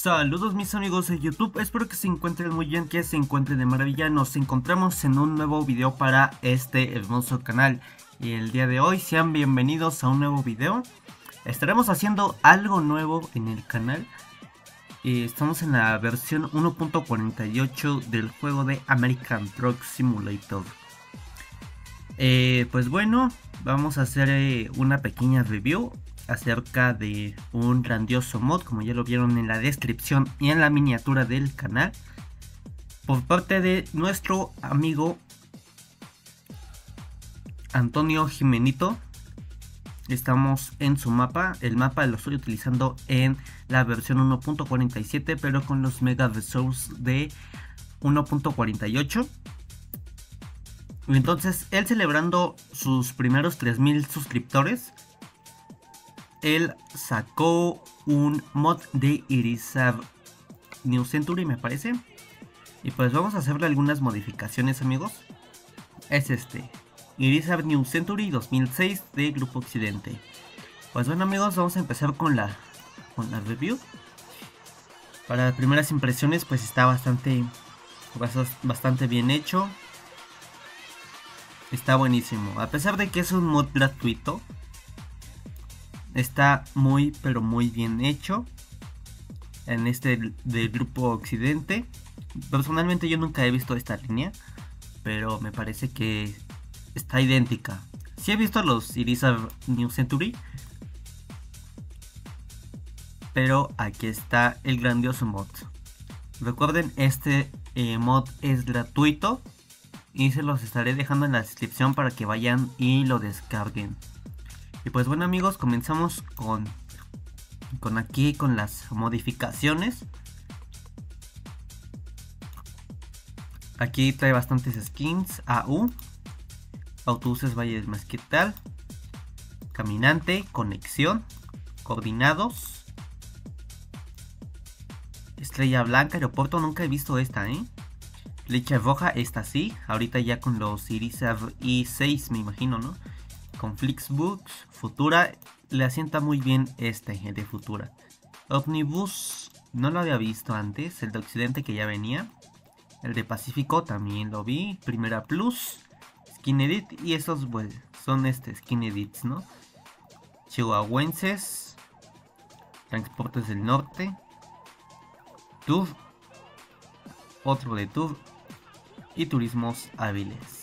Saludos mis amigos de YouTube, espero que se encuentren muy bien, que se encuentren de maravilla. Nos encontramos en un nuevo video para este hermoso canal. Y el día de hoy sean bienvenidos a un nuevo video. Estaremos haciendo algo nuevo en el canal. Estamos en la versión 1.48 del juego de American Truck Simulator. Pues bueno, vamos a hacer una pequeña review acerca de un grandioso mod, como ya lo vieron en la descripción y en la miniatura del canal, por parte de nuestro amigo Antonio Jimenito. Estamos en su mapa, el mapa lo estoy utilizando en la versión 1.47, pero con los mega resources de 1.48. Entonces, él celebrando sus primeros 3000 suscriptores, él sacó un mod de Irizar New Century, me parece. Y pues vamos a hacerle algunas modificaciones, amigos. Es Irizar New Century 2006 de Grupo Occidente. Pues bueno, amigos, vamos a empezar con la review. Para primeras impresiones, pues está bastante bien hecho. Está buenísimo. A pesar de que es un mod gratuito, está muy pero muy bien hecho en del Grupo Occidente. Personalmente yo nunca he visto esta línea, pero me parece que está idéntica. Sí he visto los Irizar New Century, pero aquí está el grandioso mod. Recuerden, este mod es gratuito y se los estaré dejando en la descripción para que vayan y lo descarguen. Y pues bueno, amigos, comenzamos con las modificaciones. Aquí trae bastantes skins: AU, autobuses Valle del Mezquital, caminante, conexión, coordinados, estrella blanca, aeropuerto. Nunca he visto esta, flecha roja, esta sí. Ahorita ya con los Irizar i6 me imagino, ¿no? Con Flixbus, Futura, le asienta muy bien de Futura. Omnibus, no lo había visto antes, el de Occidente que ya venía. El de Pacífico también lo vi. Primera Plus, Skin Edit, y esos pues, son Skin Edits, ¿no? Chihuahuenses, Transportes del Norte, Tour, otro de Tour y Turismos Hábiles.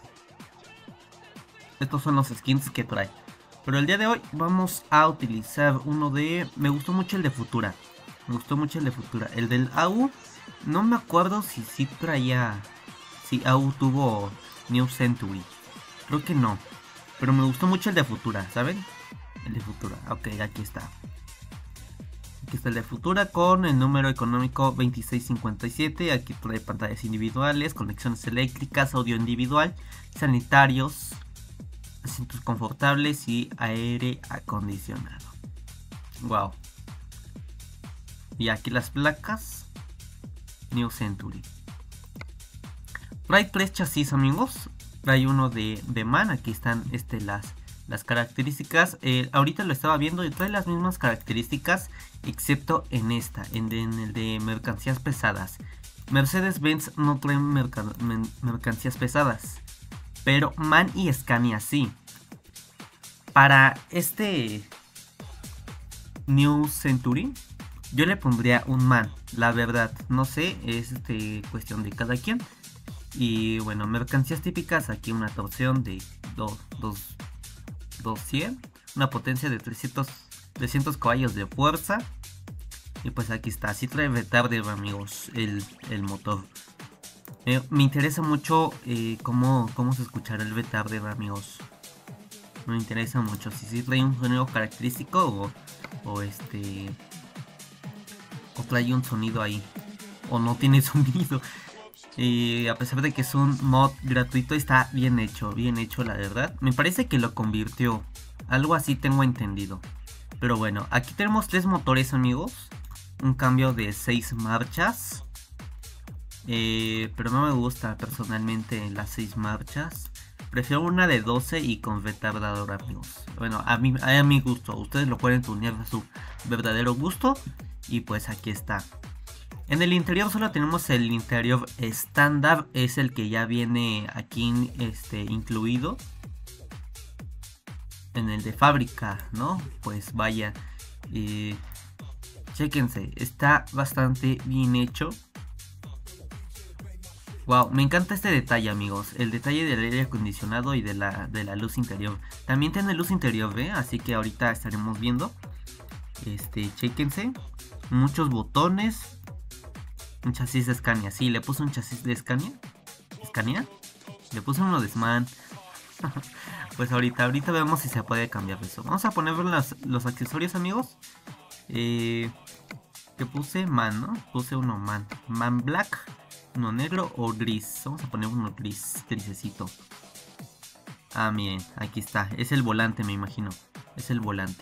Estos son los skins que trae. Pero el día de hoy vamos a utilizar uno de... Me gustó mucho el de Futura. El del AU, no me acuerdo si sí traía... Si AU tuvo New Century. Creo que no. Pero me gustó mucho el de Futura, ¿saben? El de Futura. Ok, aquí está. Aquí está el de Futura con el número económico 2657. Aquí trae pantallas individuales, conexiones eléctricas, audio individual, sanitarios, asientos confortables y aire acondicionado. Wow. Y aquí las placas New Century. Trae 3 chasis, amigos. Trae uno de MAN. Aquí están las características. Ahorita lo estaba viendo y trae las mismas características, excepto en el de mercancías pesadas. Mercedes-Benz no trae mercancías pesadas, pero MAN y Scania sí. Para este New Century yo le pondría un MAN, la verdad. No sé, es cuestión de cada quien. Y bueno, mercancías típicas, aquí una torsión de 200, una potencia de 300 caballos de fuerza. Y pues aquí está, así trae retarder, amigos, el motor. Me interesa mucho cómo se escuchará el retarder, amigos. Me interesa mucho si trae un sonido característico o trae un sonido ahí, o no tiene sonido. A pesar de que es un mod gratuito, está bien hecho, la verdad. Me parece que lo convirtió, algo así tengo entendido. Pero bueno, aquí tenemos 3 motores, amigos. Un cambio de 6 marchas. Pero no me gusta personalmente las 6 marchas. Prefiero una de 12 y con retardador, amigos. Bueno, a mi gusto. Ustedes lo pueden tunear a su verdadero gusto. Y pues aquí está. En el interior solo tenemos el interior estándar, es el que ya viene aquí incluido. En el de fábrica, ¿no? Pues vaya, chéquense, está bastante bien hecho. Wow, me encanta este detalle, amigos. El detalle del aire acondicionado y de la luz interior. También tiene luz interior, ¿eh? Así que ahorita estaremos viendo. Chéquense. Muchos botones. Un chasis de Scania. Sí, le puse un chasis de Scania. ¿Scania? Le puse uno de SMAN. Pues ahorita vemos si se puede cambiar eso. Vamos a poner los accesorios, amigos. ¿Qué puse? Man, ¿no? Puse uno man. Man black, uno negro o gris. Vamos a poner uno grisecito. Ah, miren, aquí está. Es el volante, me imagino. Es el volante.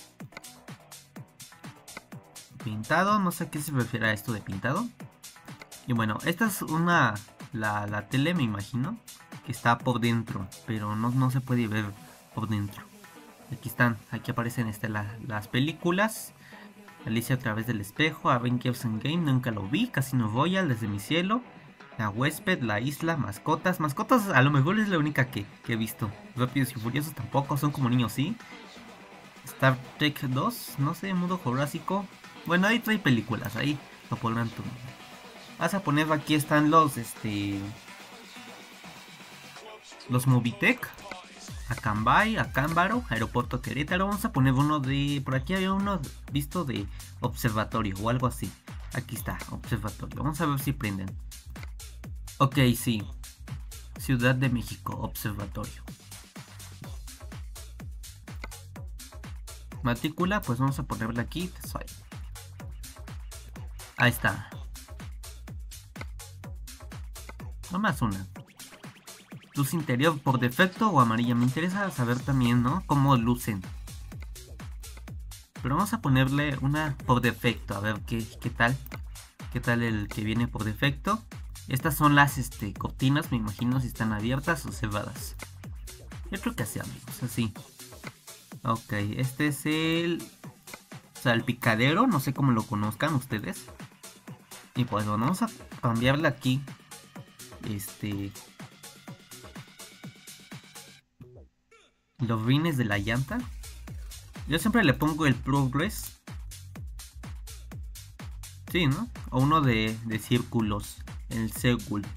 Pintado, no sé a qué se refiere a esto de pintado. Y bueno, esta es la tele, me imagino, que está por dentro, pero no se puede ver por dentro. Aquí están, aquí aparecen las películas. Alicia a través del espejo, Avengers Endgame, nunca lo vi, Casino Royale, Desde mi cielo, La huésped, La isla, Mascotas. Mascotas a lo mejor es la única que he visto. Rápidos y Furiosos tampoco, son como niños, ¿sí? Star Trek 2, no sé, Mundo Jurásico. Bueno, ahí trae películas, ahí lo podrán tomar. Vas a poner, aquí están los Movitech, Acambay, Acámbaro, Aeropuerto Querétaro. Vamos a poner uno de, por aquí había uno visto de observatorio o algo así. Aquí está, observatorio. Vamos a ver si prenden. Ok, sí. Ciudad de México, observatorio. Matrícula, pues vamos a ponerla aquí. Ahí está. Nomás una. Luz interior por defecto o amarilla. Me interesa saber también, ¿no? Cómo lucen. Pero vamos a ponerle una por defecto. A ver qué tal. ¿Qué tal el que viene por defecto? Estas son las cortinas, me imagino si están abiertas o cerradas. Yo creo que así, amigos, así. Ok, este es el salpicadero. No sé cómo lo conozcan ustedes. Y pues bueno, vamos a cambiarle aquí. Los rines de la llanta. Yo siempre le pongo el Progress. Sí, ¿no? O uno de círculos. El Segul.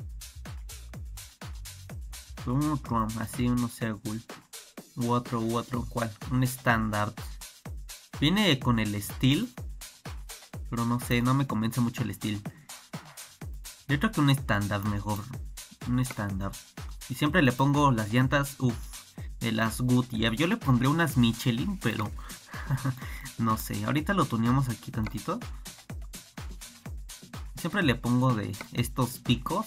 Así uno Segul. U otro, ¿cuál? Un estándar. Viene con el Steel. Pero no sé, no me convence mucho el Steel. Yo creo que un estándar mejor. Un estándar. Y siempre le pongo las llantas, de las Goodyear. Yo le pondré unas Michelin, pero no sé. Ahorita lo tuneamos aquí tantito. Siempre le pongo de estos picos.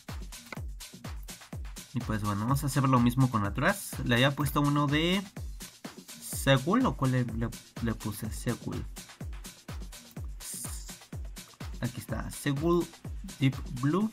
Y pues bueno, vamos a hacer lo mismo con atrás. Le había puesto uno de Segul, ¿o cuál le puse? Segul. Aquí está, Segul Deep Blue,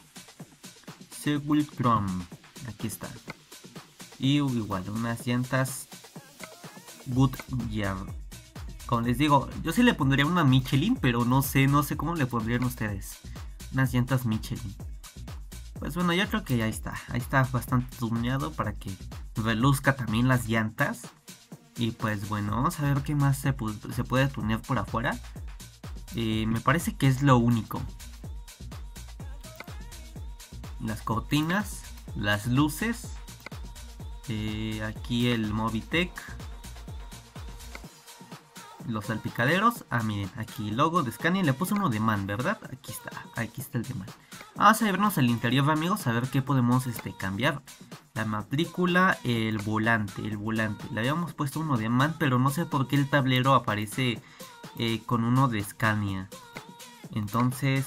Segul Chrome. Aquí está. Y igual, unas llantas Goodyear. Como les digo, yo sí le pondría una Michelin, pero no sé cómo le pondrían ustedes. Unas llantas Michelin. Pues bueno, yo creo que ya está. Ahí está bastante tuneado para que reluzca también las llantas. Y pues bueno, vamos a ver qué más se puede tunear por afuera. Me parece que es lo único. Las cortinas, las luces. Aquí el Movitech. Los salpicaderos. Ah, miren, aquí el logo de Scania. Le puse uno de MAN, ¿verdad? Aquí está el de MAN. Vamos a vernos el interior, amigos, a ver qué podemos cambiar. La matrícula, el volante. Le habíamos puesto uno de MAN, pero no sé por qué el tablero aparece con uno de Scania. Entonces,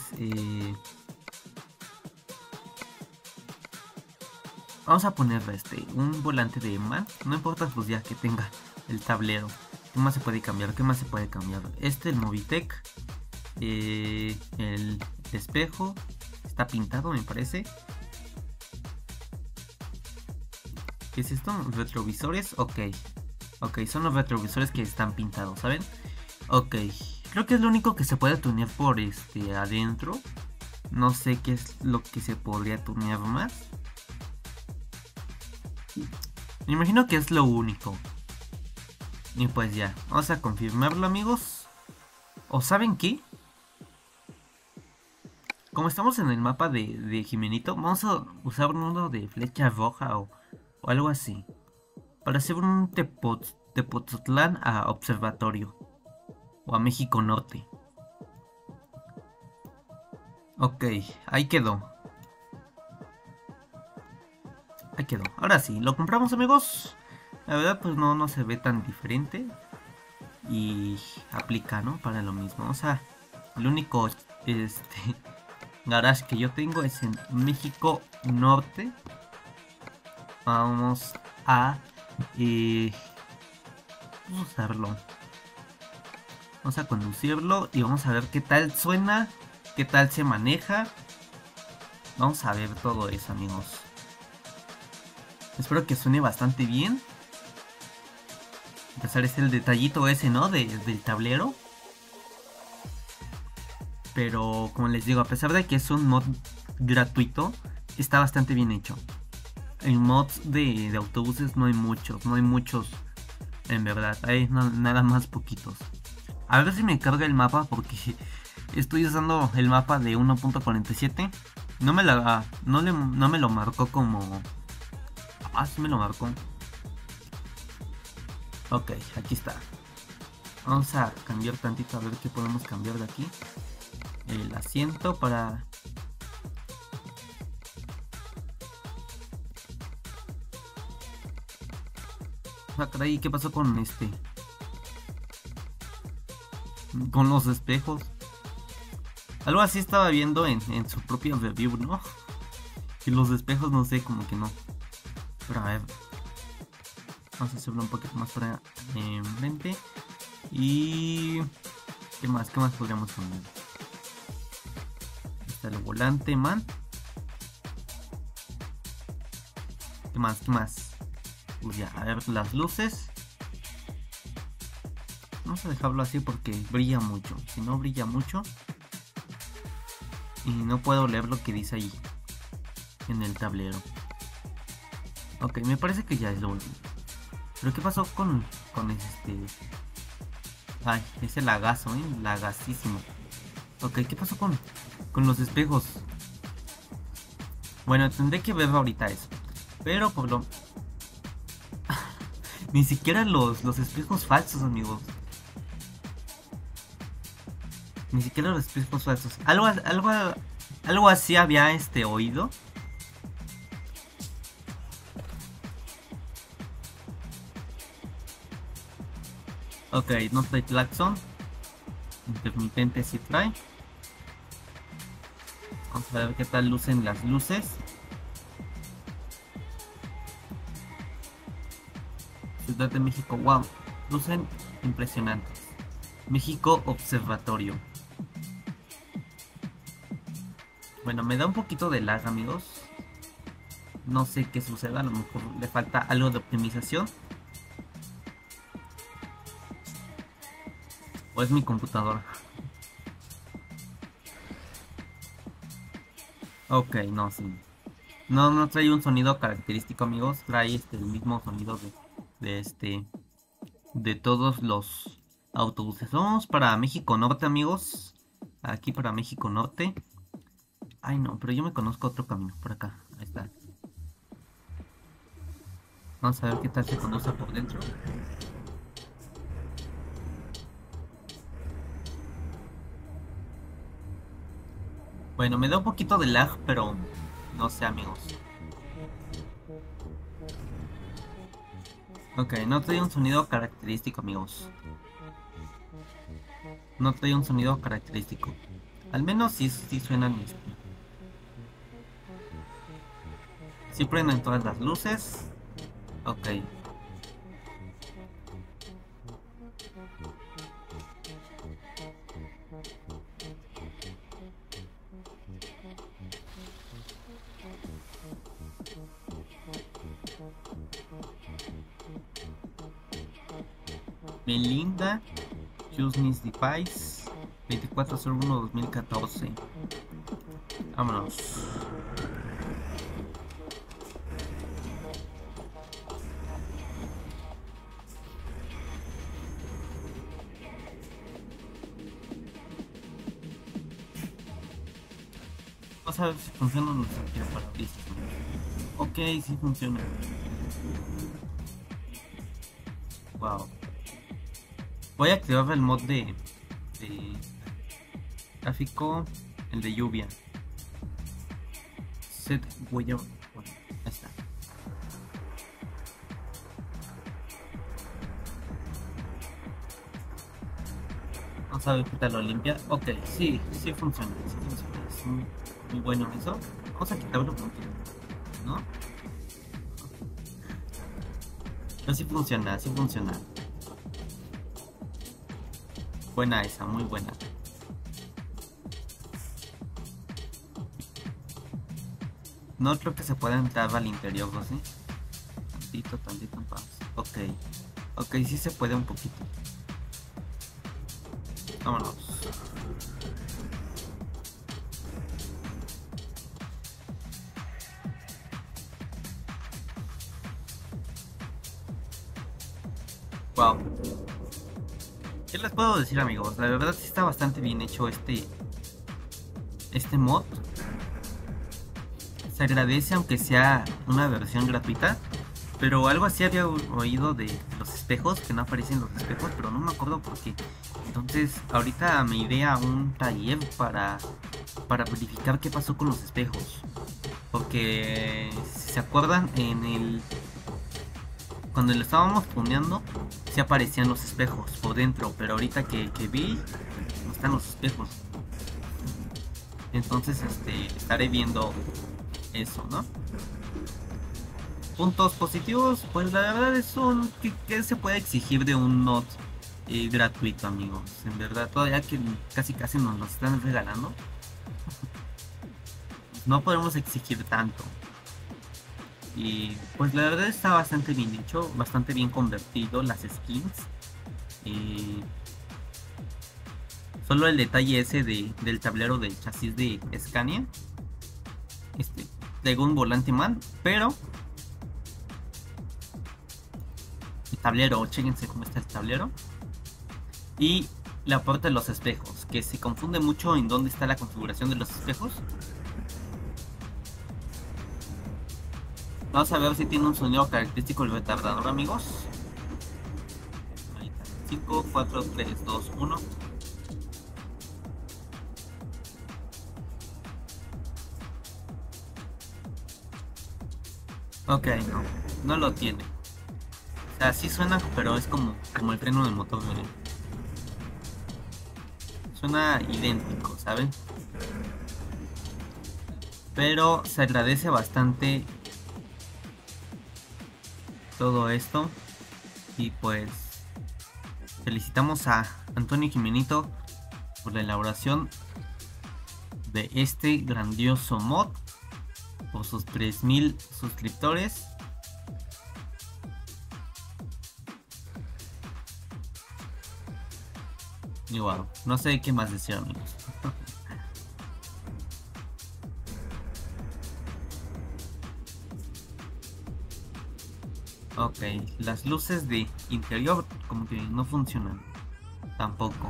vamos a ponerle un volante de MAN. No importa pues ya que tenga el tablero. ¿Qué más se puede cambiar? El Movitech. El espejo. Está pintado, me parece. ¿Qué es esto? Retrovisores. Ok, son los retrovisores que están pintados, ¿saben? Ok, Creo que es lo único que se puede tunear por adentro. No sé qué es lo que se podría tunear más. Me imagino que es lo único. Y pues ya, vamos a confirmarlo, amigos. ¿O saben qué? Como estamos en el mapa de Jimenito, vamos a usar uno de flecha roja o algo así. Para hacer un Tepoztlán a Observatorio. O a México Norte. Ok, ahí quedó. Ahí quedó. Ahora sí, lo compramos, amigos. La verdad, pues no se ve tan diferente. Y aplica, ¿no? Para lo mismo. O sea, el único garage que yo tengo es en México Norte. Vamos a usarlo. Vamos a conducirlo y vamos a ver qué tal suena, qué tal se maneja. Vamos a ver todo eso, amigos. Espero que suene bastante bien. Empezar es el detallito ese, ¿no? Del tablero. Pero como les digo, a pesar de que es un mod gratuito, está bastante bien hecho. En mods de autobuses no hay muchos en verdad, hay nada más poquitos. A ver si me carga el mapa porque estoy usando el mapa de 1.47. No me lo marcó como... Ah, sí me lo marcó. Ok, aquí está. Vamos a cambiar tantito a ver qué podemos cambiar de aquí. El asiento para... Ah, caray, ¿qué pasó con con los espejos? Algo así estaba viendo en su propio review, ¿no? Y los espejos no sé, como que no. Pero a ver. Vamos a hacerlo un poquito más para enfrente. Y... ¿Qué más? ¿Qué más podríamos poner? Está el volante, man. ¿Qué más? ¿Qué más? Pues ya, a ver las luces. Vamos a dejarlo así porque brilla mucho. Si no brilla mucho... Y no puedo leer lo que dice ahí en el tablero. Ok, me parece que ya es lo último. Pero ¿qué pasó con Ay, ese lagazo, lagasísimo. Ok, ¿qué pasó con los espejos? Bueno, tendré que ver ahorita eso. Pero por lo... Ni siquiera los espejos falsos, amigos. Ni siquiera los espejos falsos. Algo así había oído. Ok, no trae claxon. Intermitente sí trae. Vamos a ver qué tal lucen las luces. Ciudad de México, wow. Lucen impresionantes. México Observatorio. Bueno, me da un poquito de lag, amigos. No sé qué suceda, a lo mejor le falta algo de optimización. O es mi computadora. Ok, no, sí. No trae un sonido característico, amigos. Trae el mismo sonido de todos los autobuses. Vamos para México Norte, amigos. Aquí para México Norte. Ay, no, pero yo me conozco otro camino. Por acá, ahí está. Vamos a ver qué tal se conduce por dentro. Bueno, me da un poquito de lag, pero no sé, amigos. Ok, no trae un sonido característico, amigos. No trae un sonido característico. Al menos sí suenan sí prenden todas las luces. Ok. Melinda, Choose This Device. 24/01/2014. Vámonos. Vamos a ver si funciona nuestro tiro para brisas. Ok, sí funciona. Wow. Voy a activar el mod de gráfico, el de lluvia. Set huella. Bueno, ahí está. Vamos a ver qué tal lo limpia. Ok, sí, sí funciona. Sí funciona. Es muy bueno eso. Vamos a quitarlo un poquito, ¿no? Pero sí funciona, sí funciona. Buena esa, muy buena. No creo que se pueda entrar al interior, ¿no? ¿Sí? Tantito más. Ok. Ok, sí se puede un poquito. Vámonos. Wow. ¿Qué les puedo decir, amigos? La verdad sí está bastante bien hecho este mod. Se agradece aunque sea una versión gratuita. Pero algo así había oído de los espejos, que no aparecen los espejos, pero no me acuerdo por qué. Entonces, ahorita me iré a un taller para verificar qué pasó con los espejos. Porque, si se acuerdan, cuando lo estábamos tuneando, sí aparecían los espejos por dentro, pero ahorita que vi, no están los espejos. Entonces, estaré viendo eso, ¿no? Puntos positivos, pues la verdad es que se puede exigir de un mod gratuito, amigos. En verdad, todavía que casi nos lo están regalando, no podemos exigir tanto. Y pues la verdad está bastante bien hecho, bastante bien convertido las skins. Solo el detalle ese del tablero del chasis de Scania, de un volante man, pero el tablero, chéquense cómo está el tablero. Y la puerta de los espejos, que se confunde mucho en dónde está la configuración de los espejos. Vamos a ver si tiene un sonido característico el retardador, amigos. Ahí está. 5, 4, 3, 2, 1. Ok, no lo tiene. O sea, sí suena, pero es como el freno del motor, ¿verdad? Suena idéntico, ¿saben? Pero se agradece bastante todo esto. Y pues felicitamos a Antonio Jimenito por la elaboración de este grandioso mod, por sus 3000 suscriptores. Y wow, no sé qué más decir, amigos. Ok, las luces de interior como que no funcionan tampoco.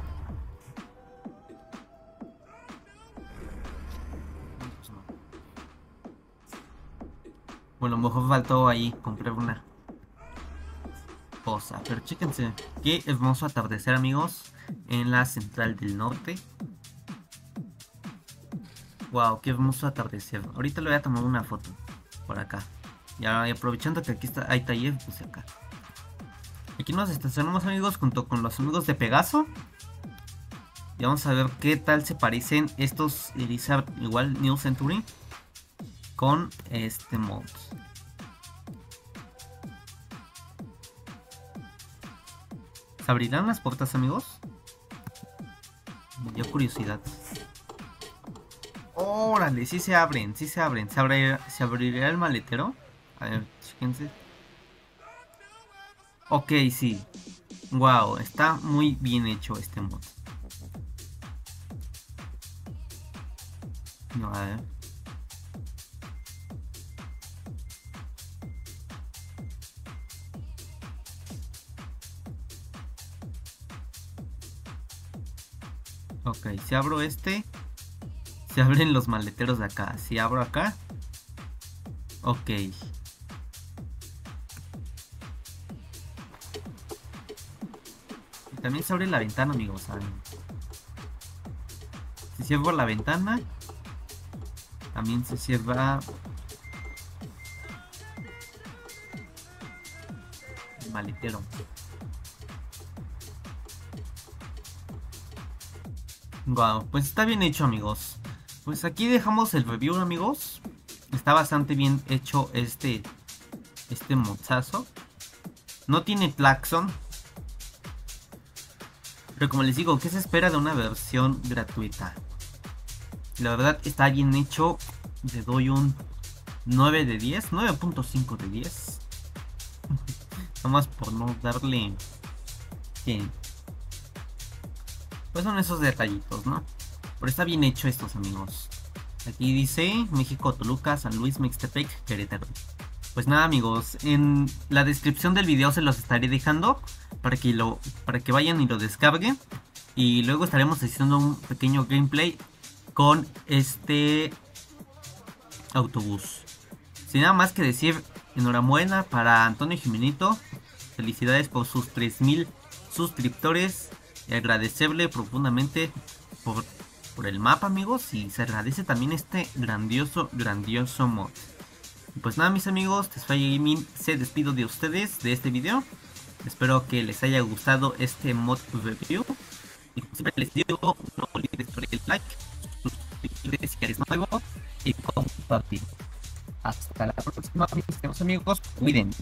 Bueno, a lo mejor faltó ahí comprar una cosa. Pero chéquense, qué hermoso atardecer, amigos, en la central del norte. Wow, qué hermoso atardecer. Ahorita le voy a tomar una foto por acá. Y aprovechando que aquí hay taller, pues acá. Aquí nos estacionamos, amigos, junto con los amigos de Pegaso. Y vamos a ver qué tal se parecen estos Elizabeth, igual New Century, con este mod. ¿Se abrirán las puertas, amigos? Me dio curiosidad. Órale, sí se abren, sí se abren. ¿Se abrirá el maletero? A ver, fíjense. Ok, sí. Wow, está muy bien hecho este mod. No, a ver. Ok, si abro este, se abren los maleteros de acá. Si abro acá, ok. Y también se abre la ventana, amigos, ¿saben? Si cierro la ventana, también se cierra el maletero. Wow, pues está bien hecho, amigos. Pues aquí dejamos el review, amigos. Está bastante bien hecho este mozazo. No tiene claxon. Pero como les digo, ¿qué se espera de una versión gratuita? La verdad está bien hecho. Le doy un 9 de 10, 9.5 de 10. Nomás por no darle... ¿Qué? Pues son esos detallitos, ¿no? Pero está bien hecho estos, amigos. Aquí dice México, Toluca, San Luis, Mixtepec, Querétaro. Pues nada, amigos, en la descripción del video se los estaré dejando para que vayan y lo descarguen. Y luego estaremos haciendo un pequeño gameplay con este autobús. Sin nada más que decir, enhorabuena para Antonio Jimenito. Felicidades por sus 3000 suscriptores. Y agradecerle profundamente por el mapa, amigos. Y se agradece también este grandioso mod. Y pues nada, mis amigos, Tesfaye Gaming se despido de ustedes de este video. Espero que les haya gustado este mod review. Y como siempre les digo, no olvides darle el like, suscribirte si eres nuevo y compartir. Hasta la próxima, mis amigos. Cuídense.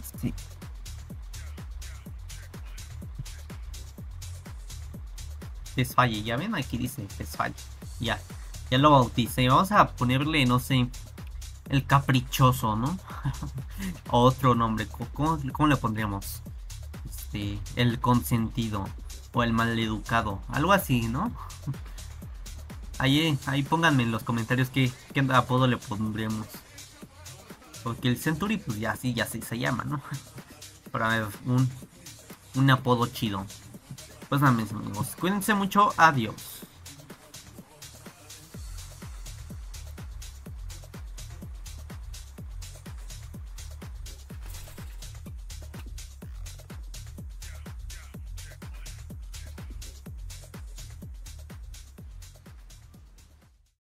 Tesfaye, ya ven, aquí dice Tesfaye. Ya lo bauticé. Vamos a ponerle, no sé, el caprichoso, ¿no? Otro nombre. ¿Cómo le pondríamos? El consentido. O el maleducado. Algo así, ¿no? Ahí pónganme en los comentarios qué apodo le pondremos. Porque el Century, pues ya se llama, ¿no? Para ver, un apodo chido. Pues nada, mis amigos. Cuídense mucho. Adiós.